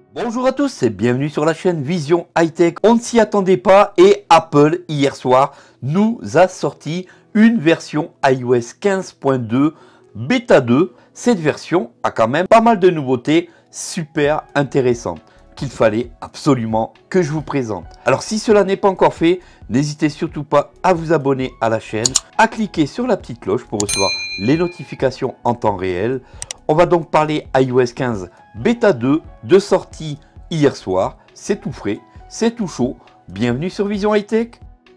Bonjour à tous et bienvenue sur la chaîne Vision High Tech. On ne s'y attendait pas et Apple hier soir nous a sorti une version iOS 15.2 Beta 2. Cette version a quand même pas mal de nouveautés super intéressantes qu'il fallait absolument que je vous présente. Alors si cela n'est pas encore fait, n'hésitez surtout pas à vous abonner à la chaîne, à cliquer sur la petite cloche pour recevoir les notifications en temps réel. On va donc parler iOS 15 Beta 2 de sortie hier soir. C'est tout frais, c'est tout chaud. Bienvenue sur Vision High Tech.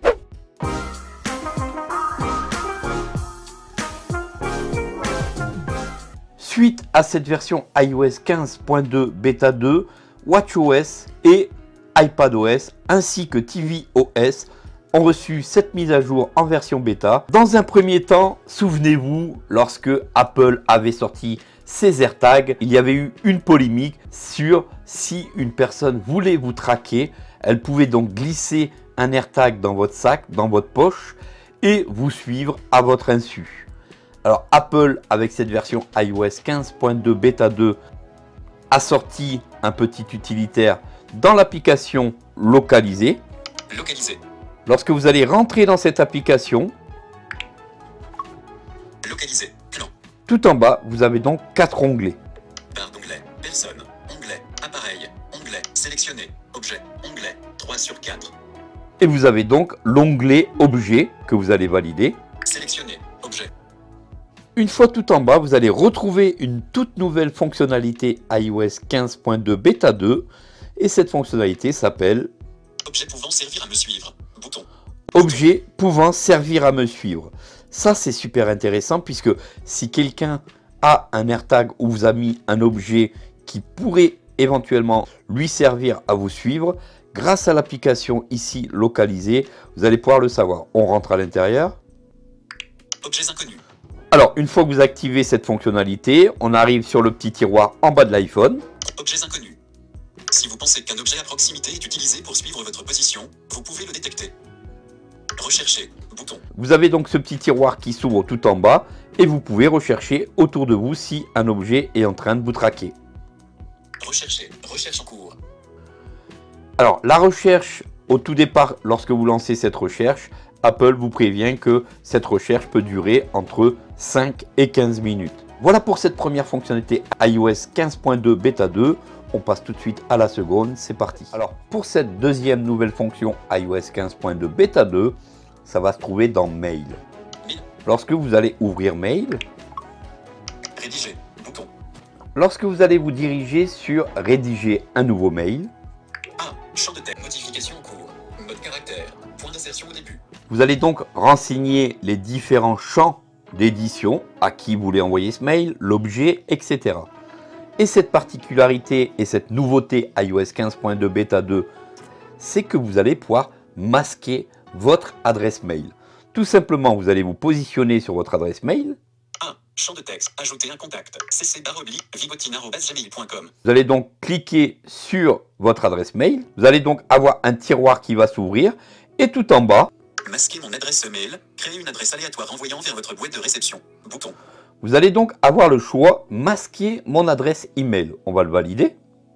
Suite à cette version iOS 15.2 Beta 2, WatchOS et iPadOS ainsi que tvOS ont reçu cette mise à jour en version bêta. Dans un premier temps, souvenez-vous, lorsque Apple avait sorti ses AirTags, il y avait eu une polémique sur si une personne voulait vous traquer. Elle pouvait donc glisser un AirTag dans votre sac, dans votre poche et vous suivre à votre insu. Alors Apple, avec cette version iOS 15.2 Beta 2, a sorti un petit utilitaire dans l'application localisée. Lorsque vous allez rentrer dans cette application, Localiser, plan. tout en bas, vous avez donc 4 onglets. Barre d'onglet, personne, onglet, appareil, onglet, sélectionné, objet, onglet, 3 sur 4. Et vous avez donc l'onglet objet que vous allez valider. Sélectionné, objet. Une fois tout en bas, vous allez retrouver une toute nouvelle fonctionnalité iOS 15.2 Beta 2. Et cette fonctionnalité s'appelle Objet pouvant servir à me suivre. Bouton. Objet pouvant servir à me suivre. Ça, c'est super intéressant puisque si quelqu'un a un AirTag où vous a mis un objet qui pourrait éventuellement lui servir à vous suivre, grâce à l'application ici localisée, vous allez pouvoir le savoir. On rentre à l'intérieur. Objets inconnus. Alors, une fois que vous activez cette fonctionnalité, on arrive sur le petit tiroir en bas de l'iPhone. Objets inconnus. Si vous pensez qu'un objet à proximité est utilisé pour suivre votre position, vous pouvez le détecter. Rechercher, bouton. Vous avez donc ce petit tiroir qui s'ouvre tout en bas et vous pouvez rechercher autour de vous si un objet est en train de vous traquer. Rechercher, recherche en cours. Alors, la recherche, au tout départ, lorsque vous lancez cette recherche, Apple vous prévient que cette recherche peut durer entre 5 et 15 minutes. Voilà pour cette première fonctionnalité iOS 15.2 Beta 2. On passe tout de suite à la seconde, c'est parti. Alors, pour cette deuxième nouvelle fonction iOS 15.2 Beta 2, ça va se trouver dans Mail. Lorsque vous allez ouvrir Mail, Rédiger, bouton. lorsque vous allez vous diriger sur Rédiger un nouveau mail, 1. Champ de texte. Modification en cours. Mode caractère. Point d'insertion au début. vous allez donc renseigner les différents champs d'édition, à qui vous voulez envoyer ce mail, l'objet, etc. Et cette particularité et cette nouveauté iOS 15.2 Beta 2, c'est que vous allez pouvoir masquer votre adresse mail. Tout simplement, vous allez vous positionner sur votre adresse mail. 1. Champ de texte. Ajouter un contact. cc_vigotine@gmail.com. Vous allez donc cliquer sur votre adresse mail. Vous allez donc avoir un tiroir qui va s'ouvrir. Et tout en bas, Masquer mon adresse mail. Créer une adresse aléatoire envoyant vers votre boîte de réception. Bouton. vous allez donc avoir le choix masquer mon adresse email. On va le valider.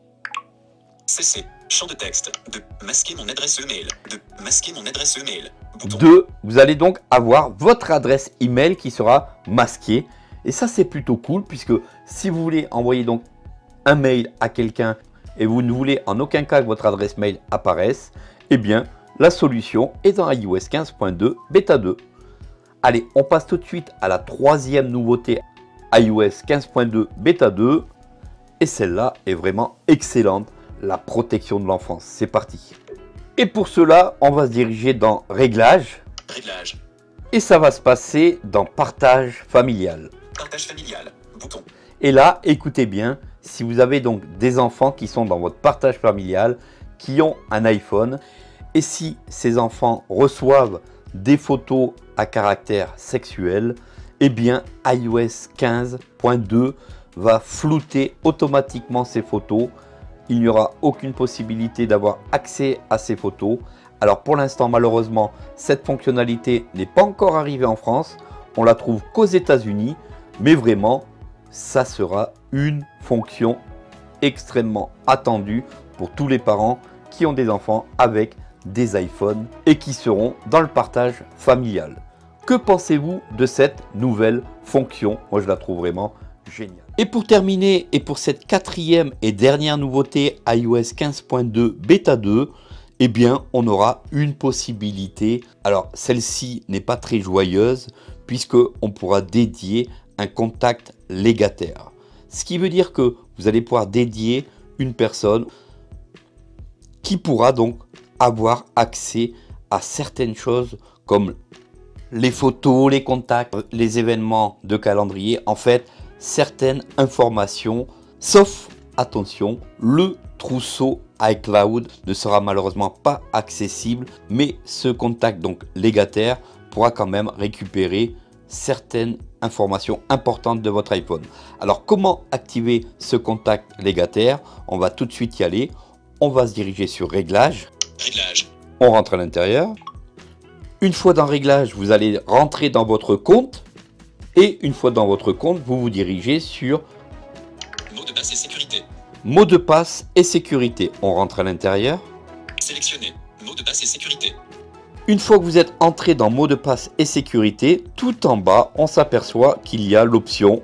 CC. Champ de texte. De masquer mon adresse email. De masquer mon adresse email. Bouton. 2. Vous allez donc avoir votre adresse email qui sera masquée. Et ça, c'est plutôt cool puisque si vous voulez envoyer donc un mail à quelqu'un et vous ne voulez en aucun cas que votre adresse mail apparaisse, eh bien, la solution est dans iOS 15.2 Beta 2. Allez, on passe tout de suite à la troisième nouveauté iOS 15.2 Beta 2. Et celle-là est vraiment excellente, la protection de l'enfance. C'est parti. Et pour cela, on va se diriger dans Réglages. Réglage. Et ça va se passer dans Partage familial. Partage familial. Bouton. Et là, écoutez bien, si vous avez donc des enfants qui sont dans votre partage familial, qui ont un iPhone, et si ces enfants reçoivent des photos à caractère sexuel, eh bien iOS 15.2 va flouter automatiquement ces photos. Il n'y aura aucune possibilité d'avoir accès à ces photos. Alors pour l'instant, malheureusement, cette fonctionnalité n'est pas encore arrivée en France. On la trouve qu'aux États-Unis, mais vraiment, ça sera une fonction extrêmement attendu pour tous les parents qui ont des enfants avec des iPhones et qui seront dans le partage familial. Que pensez-vous de cette nouvelle fonction? Moi, je la trouve vraiment géniale. Et pour terminer, et pour cette quatrième et dernière nouveauté iOS 15.2 Bêta 2, eh bien, on aura une possibilité. Alors, celle-ci n'est pas très joyeuse puisque on pourra dédier un contact légataire. Ce qui veut dire que vous allez pouvoir dédier une personne qui pourra donc avoir accès à certaines choses comme les photos, les contacts, les événements de calendrier, en fait, certaines informations, sauf, attention, le trousseau iCloud ne sera malheureusement pas accessible, mais ce contact donc légataire pourra quand même récupérer certaines informations importantes de votre iPhone. Alors, comment activer ce contact légataire? On va tout de suite y aller. On va se diriger sur Réglages. Réglages. On rentre à l'intérieur. Une fois dans Réglages, vous allez rentrer dans votre compte. Et une fois dans votre compte, vous vous dirigez sur Mot de passe et sécurité. Mot de passe et sécurité. On rentre à l'intérieur. Sélectionner. Mot de passe et sécurité. Une fois que vous êtes entré dans Mot de passe et sécurité, tout en bas, on s'aperçoit qu'il y a l'option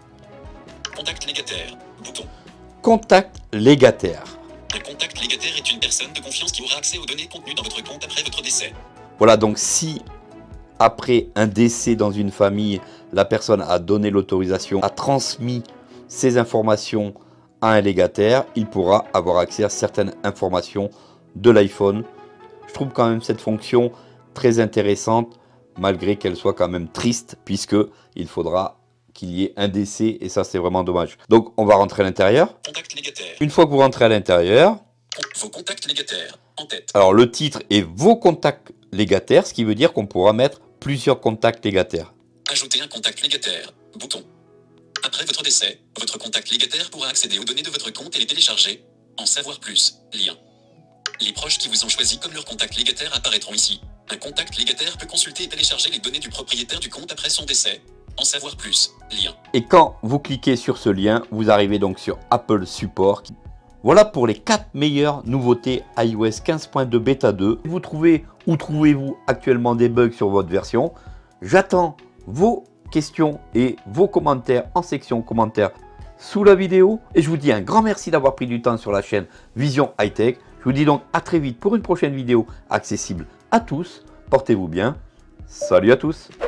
Contact légataire. Bouton. Contact légataire. Un contact légataire est une personne de confiance qui aura accès aux données contenues dans votre compte après votre décès. Voilà, donc si après un décès dans une famille, la personne a donné l'autorisation, a transmis ces informations à un légataire, il pourra avoir accès à certaines informations de l'iPhone. Je trouve quand même cette fonction très intéressante, malgré qu'elle soit quand même triste, puisque il faudra qu'il y ait un décès, et ça c'est vraiment dommage. Donc on va rentrer à l'intérieur. Contact légataire. Une fois que vous rentrez à l'intérieur, Vos contacts légataires. En tête. alors le titre est vos contacts légataires, ce qui veut dire qu'on pourra mettre plusieurs contacts légataires. Ajouter un contact légataire. Bouton. Après votre décès, votre contact légataire pourra accéder aux données de votre compte et les télécharger. En savoir plus. Lien. Les proches qui vous ont choisi comme leur contact légataire apparaîtront ici. Un contact légataire peut consulter et télécharger les données du propriétaire du compte après son décès. En savoir plus. Lien. Et quand vous cliquez sur ce lien, vous arrivez donc sur Apple Support. Voilà pour les 4 meilleures nouveautés iOS 15.2 Bêta 2. Vous trouvez ou trouvez-vous actuellement des bugs sur votre version? J'attends vos questions et vos commentaires en section commentaires sous la vidéo. Et je vous dis un grand merci d'avoir pris du temps sur la chaîne Vision High Tech. Je vous dis donc à très vite pour une prochaine vidéo accessible à tous. Portez-vous bien. Salut à tous.